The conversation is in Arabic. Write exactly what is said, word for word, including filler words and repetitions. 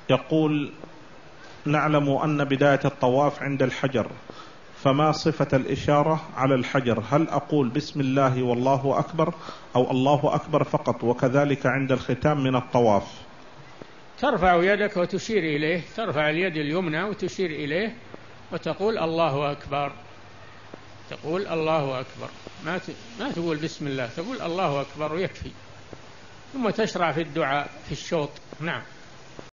يقول: نعلم أن بداية الطواف عند الحجر، فما صفة الإشارة على الحجر؟ هل أقول بسم الله والله أكبر أو الله أكبر فقط؟ وكذلك عند الختام من الطواف. ترفع يدك وتشير إليه، ترفع اليد اليمنى وتشير إليه وتقول الله أكبر، تقول الله أكبر، ما ما تقول بسم الله، تقول الله أكبر ويكفي، ثم تشرع في الدعاء في الشوط. نعم.